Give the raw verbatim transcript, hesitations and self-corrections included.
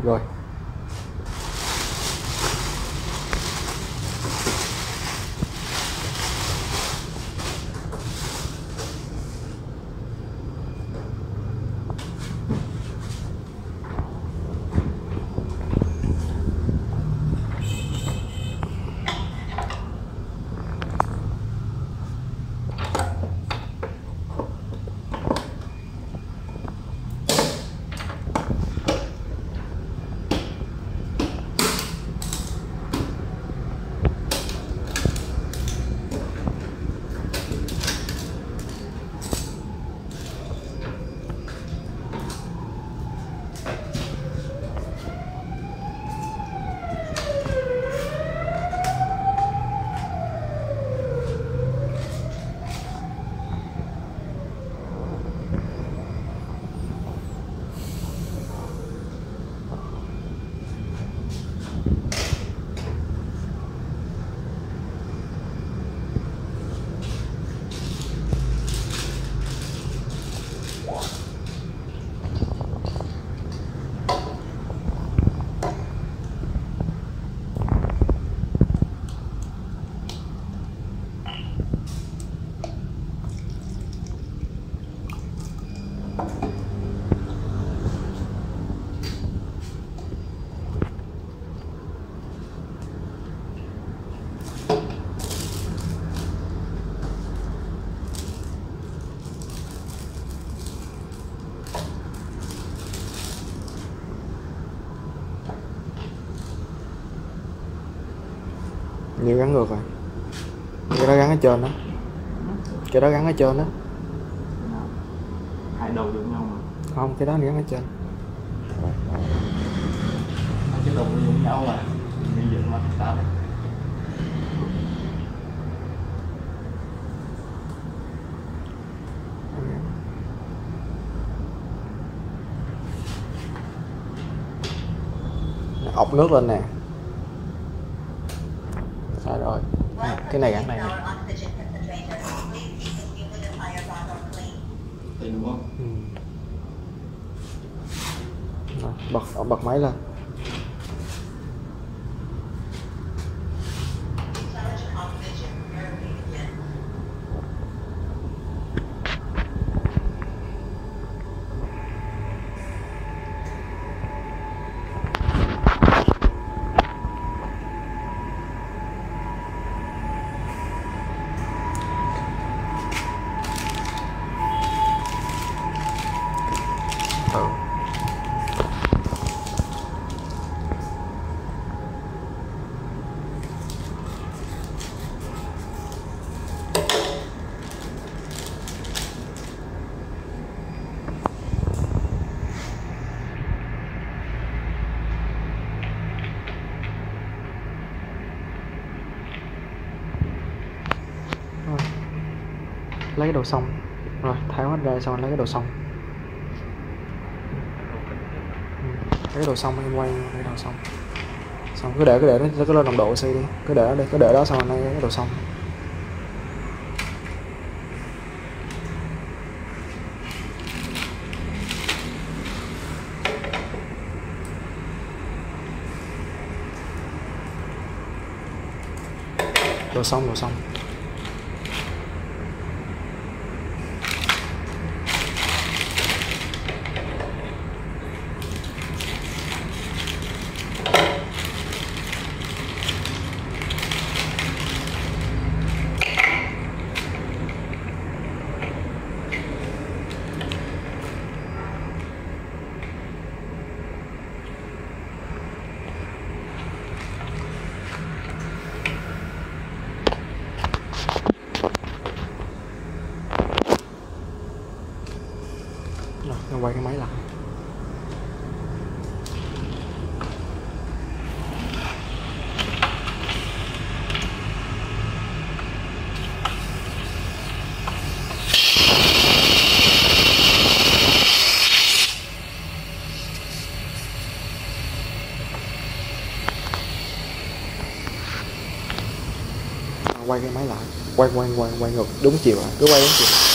rồi. Nhiều gắn ngược rồi. Cái đó gắn ở trên đó. Cái đó gắn ở trên đó. Hai đầu giống nhau mà. Không, cái đó gắn ở trên. Cái đầu nó giống nhau mà. Bây giờ nó sao? Ọc nước lên nè. Rồi rồi. À, cái này gắn này. Đây đúng không? Ừ. Rồi, bật bật máy lên. Ừ. Rồi. Lấy cái đồ xong rồi tháo hết ra, xong anh lấy cái đồ xong. Cái đồ xong em quay cái đồ xong, xong cứ để cứ để nó cứ lên nồng độ oxy đi, cứ để đây cứ để đó, xong rồi cái đồ xong. Đồ xong đồ xong. Rồi, nó quay cái máy lại. Quay cái máy lại, quay quay quay quay ngược đúng chiều à, cứ quay đúng chiều.